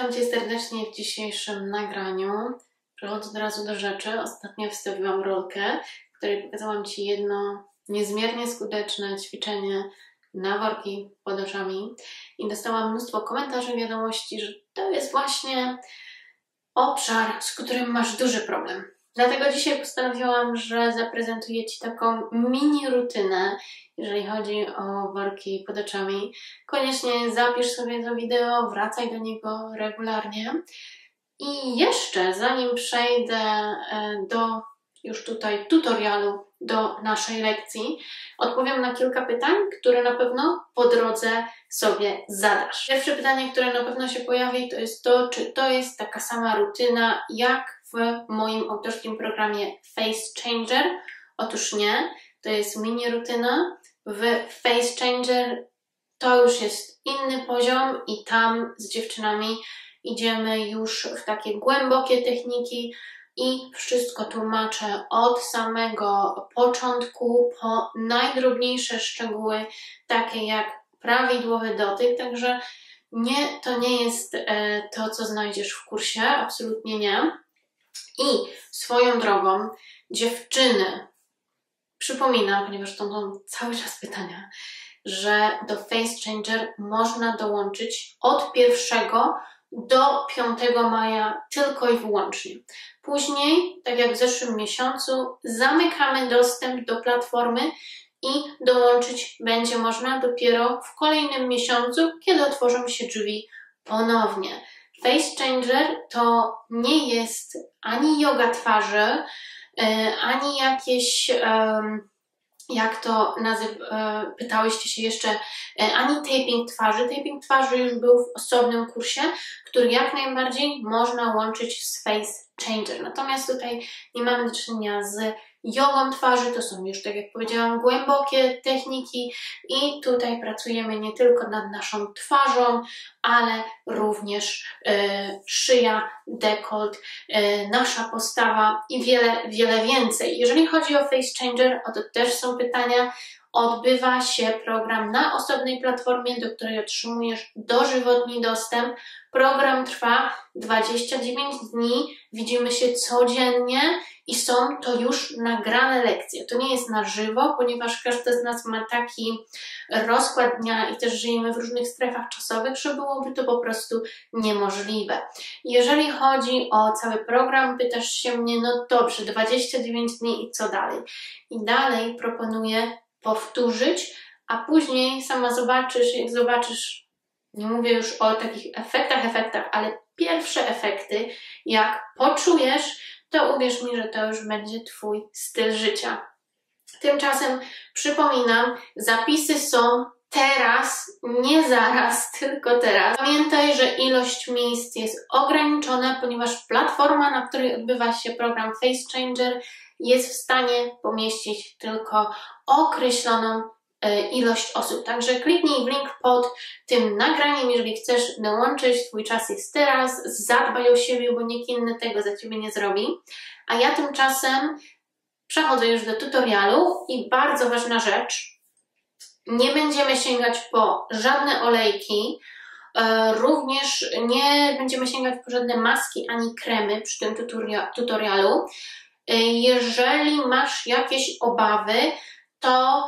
Witam Cię serdecznie w dzisiejszym nagraniu. Przechodzę od razu do rzeczy. Ostatnio wstawiłam rolkę, w której pokazałam Ci jedno niezmiernie skuteczne ćwiczenie na worki pod oczami i dostałam mnóstwo komentarzy i wiadomości, że to jest właśnie obszar, z którym masz duży problem. Dlatego dzisiaj postanowiłam, że zaprezentuję Ci taką mini rutynę, jeżeli chodzi o worki pod oczami. Koniecznie zapisz sobie to wideo, wracaj do niego regularnie. I jeszcze zanim przejdę do już tutaj tutorialu, do naszej lekcji, odpowiem na kilka pytań, które na pewno po drodze sobie zadasz. Pierwsze pytanie, które na pewno się pojawi, to jest to, czy to jest taka sama rutyna jak w moim autorskim programie Face Changer. Otóż nie, to jest mini rutyna. W Face Changer to już jest inny poziom i tam z dziewczynami idziemy już w takie głębokie techniki i wszystko tłumaczę od samego początku po najdrobniejsze szczegóły, takie jak prawidłowy dotyk, także nie, to nie jest to, co znajdziesz w kursie, absolutnie nie. I swoją drogą, dziewczyny, przypominam, ponieważ to są cały czas pytania, że do Face Changer można dołączyć od 1 do 5 maja tylko i wyłącznie. Później, tak jak w zeszłym miesiącu, zamykamy dostęp do platformy i dołączyć będzie można dopiero w kolejnym miesiącu, kiedy otworzą się drzwi ponownie. Face Changer to nie jest ani yoga twarzy, ani jakieś, jak to pytałyście się jeszcze, ani taping twarzy. Taping twarzy już był w osobnym kursie, który jak najbardziej można łączyć z Face Changer. Natomiast tutaj nie mamy do czynienia z jogą twarzy, to są już, tak jak powiedziałam, głębokie techniki i tutaj pracujemy nie tylko nad naszą twarzą, ale również szyja, dekolt, nasza postawa i wiele, wiele więcej. Jeżeli chodzi o Face Changer, o to też są pytania. Odbywa się program na osobnej platformie, do której otrzymujesz dożywotni dostęp. Program trwa 29 dni, widzimy się codziennie i są to już nagrane lekcje. To nie jest na żywo, ponieważ każdy z nas ma taki rozkład dnia i też żyjemy w różnych strefach czasowych, że byłoby to po prostu niemożliwe. Jeżeli chodzi o cały program, pytasz się mnie, no dobrze, 29 dni i co dalej? I dalej proponuję powtórzyć, a później sama zobaczysz, jak zobaczysz, nie mówię już o takich efektach, ale pierwsze efekty, jak poczujesz, to uwierz mi, że to już będzie Twój styl życia. Tymczasem przypominam, zapisy są teraz, nie zaraz, tylko teraz. Pamiętaj, że ilość miejsc jest ograniczona, ponieważ platforma, na której odbywa się program Face Changer, jest w stanie pomieścić tylko określoną ilość osób. Także kliknij w link pod tym nagraniem, jeżeli chcesz dołączyć, Twój czas jest teraz, zadbaj o siebie, bo nikt inny tego za Ciebie nie zrobi. A ja tymczasem przechodzę już do tutorialu i bardzo ważna rzecz, nie będziemy sięgać po żadne olejki, również nie będziemy sięgać po żadne maski ani kremy przy tym tutorialu. Jeżeli masz jakieś obawy, to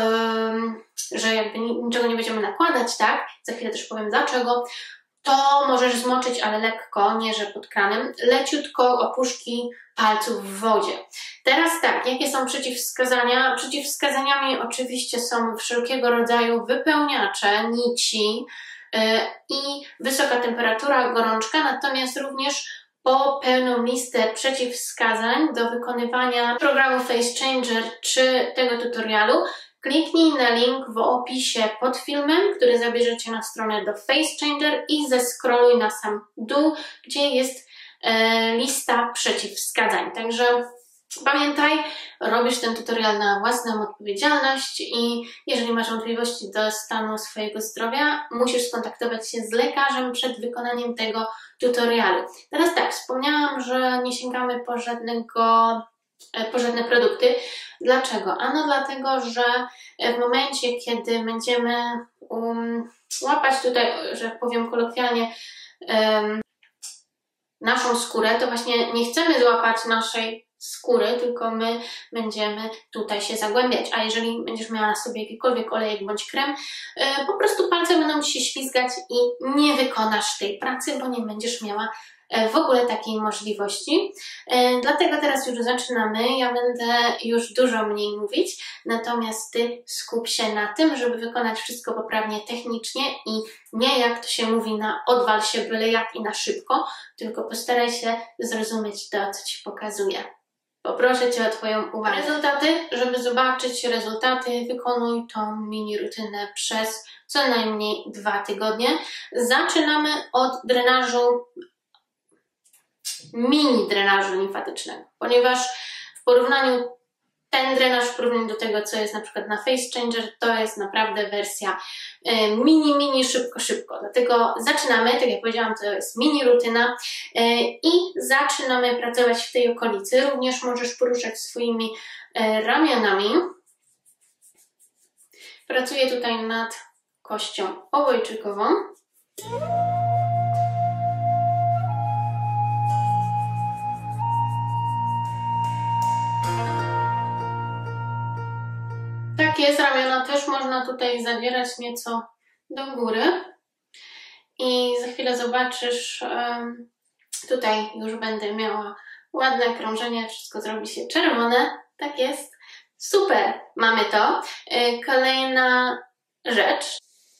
że jakby niczego nie będziemy nakładać, tak? Za chwilę też powiem dlaczego. To możesz zmoczyć, ale lekko, nie że pod kranem, leciutko opuszki palców w wodzie. Teraz tak, jakie są przeciwwskazania? Przeciwwskazaniami oczywiście są wszelkiego rodzaju wypełniacze, nici i wysoka temperatura, gorączka, natomiast również po pełną listę przeciwwskazań do wykonywania programu Face Changer czy tego tutorialu kliknij na link w opisie pod filmem, który zabierze Cię na stronę do Face Changer i zeskroluj na sam dół, gdzie jest lista przeciwwskazań. Także pamiętaj, robisz ten tutorial na własną odpowiedzialność i jeżeli masz wątpliwości do stanu swojego zdrowia, musisz skontaktować się z lekarzem przed wykonaniem tego tutorialu. Teraz tak, wspomniałam, że nie sięgamy po żadne produkty. Dlaczego? Ano dlatego, że w momencie, kiedy będziemy łapać tutaj, że powiem kolokwialnie, naszą skórę, to właśnie nie chcemy złapać naszej skóry, tylko my będziemy tutaj się zagłębiać. A jeżeli będziesz miała na sobie jakikolwiek olejek bądź krem, po prostu palce będą ci się ślizgać i nie wykonasz tej pracy, bo nie będziesz miała w ogóle takiej możliwości. Dlatego teraz już zaczynamy. Ja będę już dużo mniej mówić, natomiast Ty skup się na tym, żeby wykonać wszystko poprawnie technicznie i nie, jak to się mówi, na odwal się byle jak i na szybko, tylko postaraj się zrozumieć to, co Ci pokazuję. Poproszę Cię o Twoją uwagę. Rezultaty, żeby zobaczyć rezultaty, wykonuj tą mini rutynę przez co najmniej 2 tygodnie. Zaczynamy od drenażu, mini drenażu limfatycznego, ponieważ ten drenaż w porównaniu do tego, co jest na przykład na Face Changer, to jest naprawdę wersja mini, szybko. Dlatego zaczynamy, tak jak powiedziałam, to jest mini rutyna i zaczynamy pracować w tej okolicy. Również możesz poruszać swoimi ramionami. Pracuję tutaj nad kością obojczykową. Tak jest, ramiona też można tutaj zawierać nieco do góry i za chwilę zobaczysz, tutaj już będę miała ładne krążenie, wszystko zrobi się czerwone, tak jest, super, mamy to. Kolejna rzecz,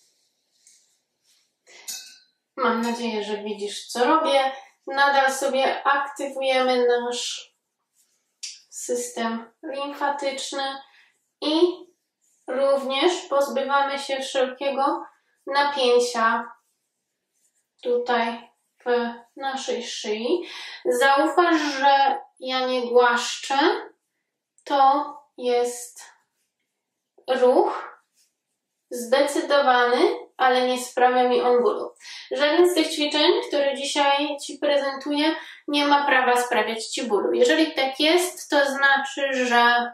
mam nadzieję, że widzisz, co robię, nadal sobie aktywujemy nasz system limfatyczny i również pozbywamy się wszelkiego napięcia tutaj w naszej szyi. Zauważ, że ja nie głaszczę. To jest ruch zdecydowany, ale nie sprawia mi on bólu. Żaden z tych ćwiczeń, które dzisiaj Ci prezentuję, nie ma prawa sprawiać Ci bólu. Jeżeli tak jest, to znaczy, że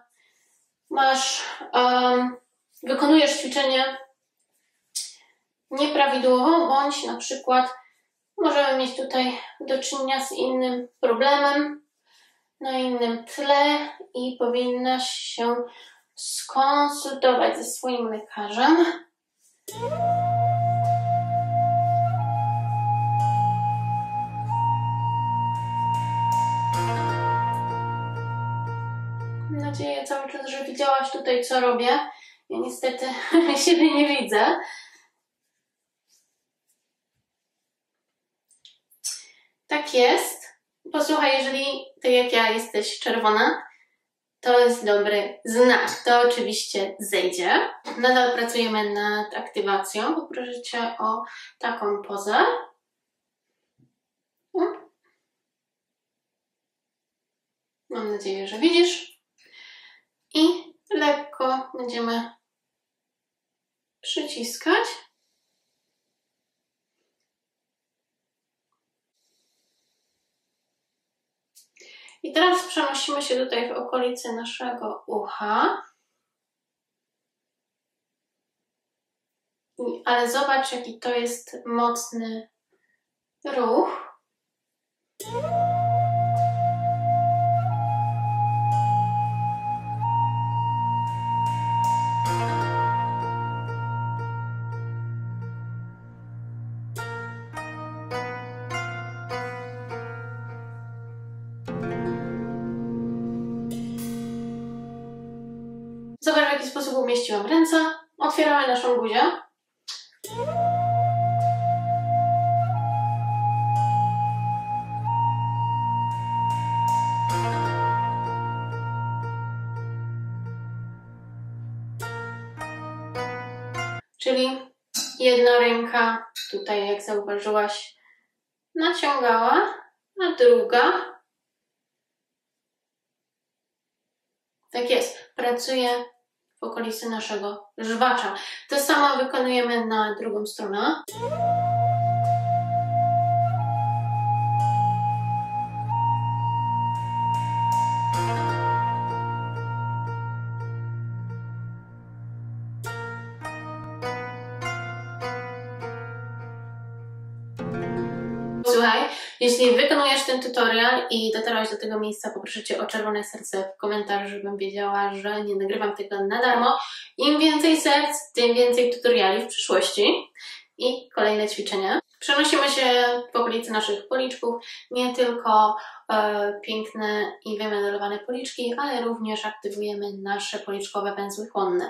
wykonujesz ćwiczenie nieprawidłowo, bądź na przykład możemy mieć tutaj do czynienia z innym problemem na innym tle i powinnaś się skonsultować ze swoim lekarzem. Mam nadzieję cały czas, że widziałaś tutaj, co robię. Ja niestety siebie nie widzę. Tak jest. Posłuchaj, jeżeli ty jak ja jesteś czerwona, to jest dobry znak. To oczywiście zejdzie. Nadal pracujemy nad aktywacją. Poproszę Cię o taką pozę. Mam nadzieję, że widzisz. I lekko będziemy przyciskać. I teraz przenosimy się tutaj w okolicy naszego ucha. Ale zobacz, jaki to jest mocny ruch. Zobacz, w jaki sposób umieściłam ręce. Otwieramy naszą buzię. Czyli jedna ręka tutaj, jak zauważyłaś, naciągała, a druga tak jest, pracuje w okolicy naszego żwacza. To samo wykonujemy na drugą stronę. Jeśli wykonujesz ten tutorial i dotarłaś do tego miejsca, poproszę Cię o czerwone serce w komentarzu, żebym wiedziała, że nie nagrywam tego na darmo. Im więcej serc, tym więcej tutoriali w przyszłości. I kolejne ćwiczenia. Przenosimy się w okolicy naszych policzków, nie tylko piękne i wymodelowane policzki, ale również aktywujemy nasze policzkowe węzły chłonne.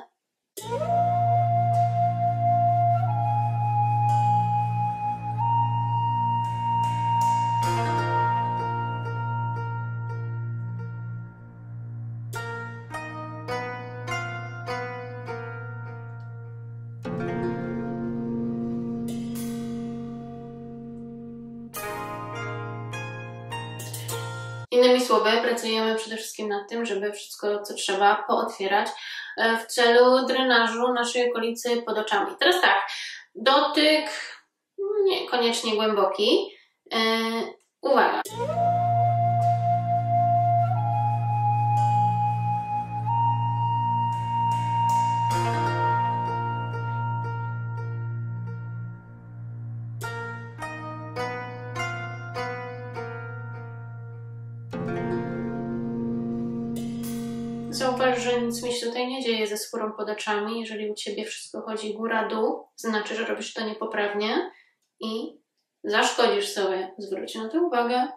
Innymi słowy, pracujemy przede wszystkim nad tym, żeby wszystko, co trzeba, pootwierać w celu drenażu naszej okolicy pod oczami. Teraz tak, dotyk niekoniecznie głęboki. Uwaga! Zauważ, że nic mi się tutaj nie dzieje ze skórą pod oczami. Jeżeli u Ciebie wszystko chodzi góra-dół, znaczy, że robisz to niepoprawnie i zaszkodzisz sobie. Zwróć na to uwagę.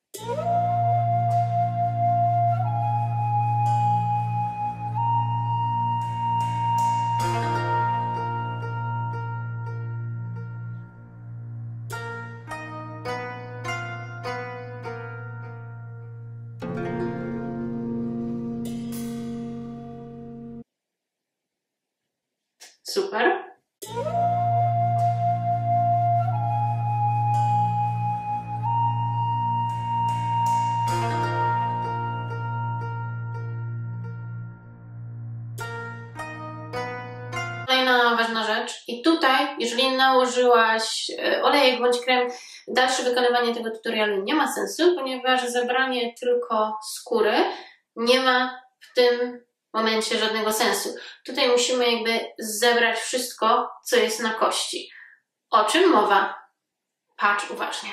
Super. Kolejna ważna rzecz. I tutaj, jeżeli nałożyłaś olejek bądź krem, dalsze wykonywanie tego tutorialu nie ma sensu, ponieważ zabranie tylko skóry nie ma w tym momencie żadnego sensu. Tutaj musimy jakby zebrać wszystko, co jest na kości. O czym mowa? Patrz uważnie.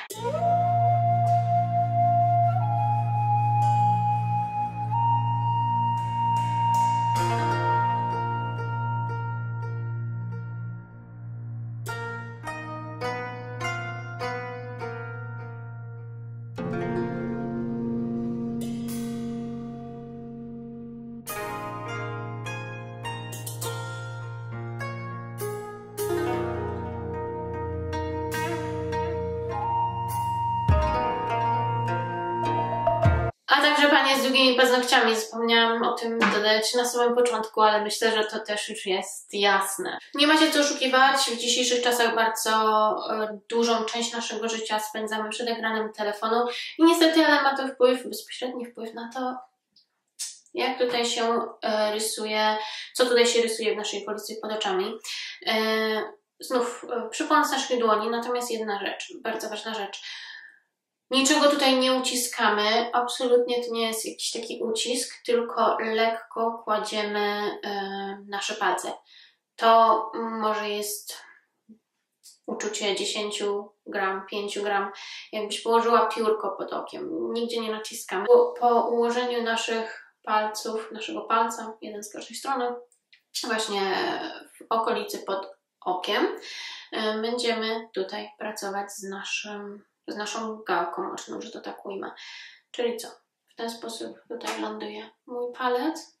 A także panie z długimi paznokciami, zapomniałam o tym dodać na samym początku, ale myślę, że to też już jest jasne. Nie ma się co oszukiwać, w dzisiejszych czasach bardzo dużą część naszego życia spędzamy przed ekranem telefonu i niestety, ale ma to wpływ, bezpośredni wpływ na to, jak tutaj się rysuje, co tutaj się rysuje w naszej okolicy pod oczami. Znów przypomnę z naszych dłoni, natomiast jedna rzecz, bardzo ważna rzecz. Niczego tutaj nie uciskamy, absolutnie to nie jest jakiś taki ucisk, tylko lekko kładziemy nasze palce. To może jest uczucie 10 gram, 5 gram, jakbyś położyła piórko pod okiem, nigdzie nie naciskamy. Po ułożeniu naszych palców, naszego palca, jeden z każdej strony, właśnie w okolicy pod okiem, będziemy tutaj pracować z naszą gałką oczną, że to tak ujmę. Czyli co? W ten sposób tutaj ląduje mój palec.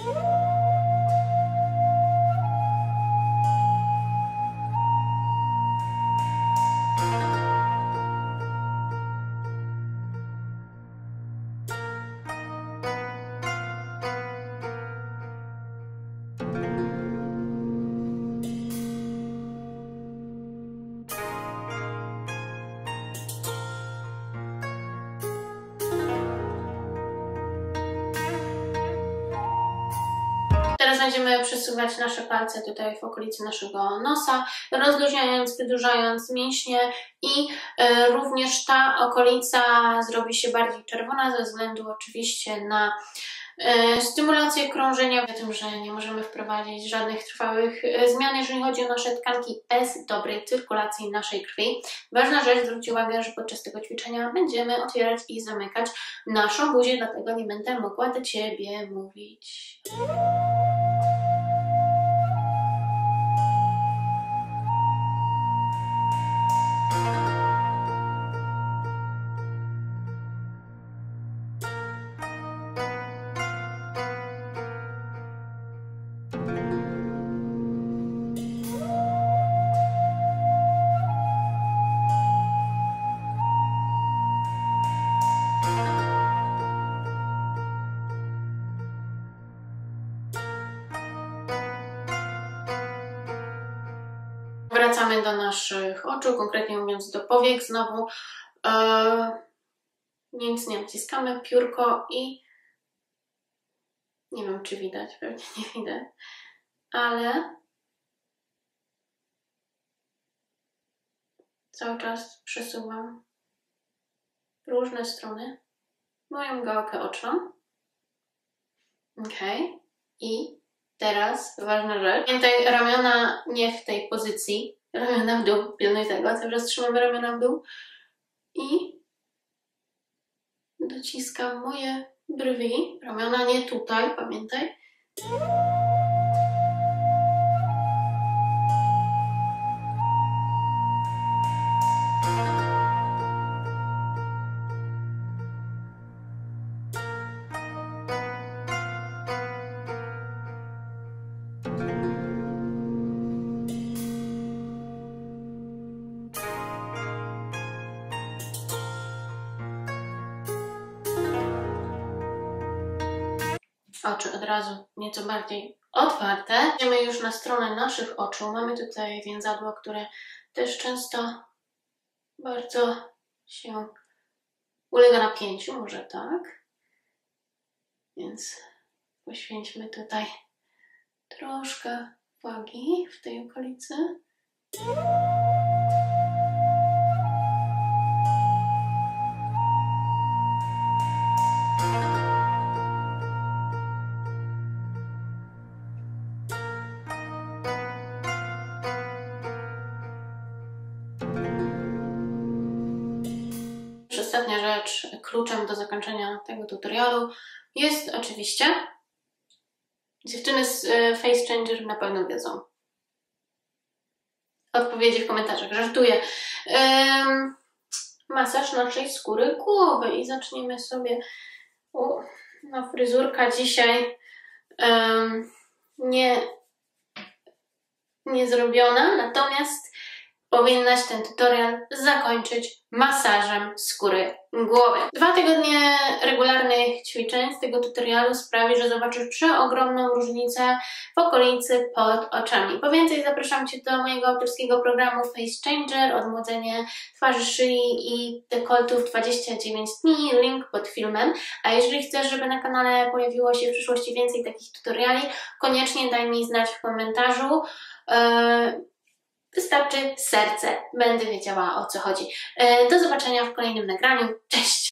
Teraz będziemy przesuwać nasze palce tutaj w okolicy naszego nosa, rozluźniając, wydłużając mięśnie i również ta okolica zrobi się bardziej czerwona ze względu oczywiście na Stymulację krążenia, o tym, że nie możemy wprowadzić żadnych trwałych zmian, jeżeli chodzi o nasze tkanki bez dobrej cyrkulacji naszej krwi. Ważna rzecz, zwróć uwagę, że podczas tego ćwiczenia będziemy otwierać i zamykać naszą buzię, dlatego nie będę mogła do Ciebie mówić. Wracamy do naszych oczu, konkretnie mówiąc do powiek znowu. Nic nie naciskamy, piórko i nie wiem, czy widać, pewnie nie widać, ale cały czas przesuwam w różne strony moją gałkę oczną. Ok. I teraz ważna rzecz. Pamiętaj, ramiona nie w tej pozycji. Ramiona w dół. Pilnuj tego. Cały czas trzymamy ramiona w dół. I dociskam moje brwi. Ramiona nie tutaj, pamiętaj. Oczy od razu nieco bardziej otwarte. Idziemy już na stronę naszych oczu. Mamy tutaj więzadło, które też często bardzo się ulega napięciu, może tak. Więc poświęćmy tutaj troszkę uwagi w tej okolicy. Ostatnia rzecz, kluczem do zakończenia tego tutorialu jest oczywiście, dziewczyny z Face Changer na pewno wiedzą. Odpowiedzi w komentarzach, żartuję. Masaż naszej skóry głowy i zaczniemy sobie. No, fryzurka dzisiaj nie zrobiona, natomiast powinnaś ten tutorial zakończyć masażem skóry głowy. 2 tygodnie regularnych ćwiczeń z tego tutorialu sprawi, że zobaczysz przeogromną różnicę w okolicy pod oczami. Po więcej zapraszam Cię do mojego autorskiego programu Face Changer, odmłodzenie twarzy, szyi i dekoltów 29 dni, link pod filmem. A jeżeli chcesz, żeby na kanale pojawiło się w przyszłości więcej takich tutoriali, koniecznie daj mi znać w komentarzu. Wystarczy serce, będę wiedziała, o co chodzi. Do zobaczenia w kolejnym nagraniu. Cześć!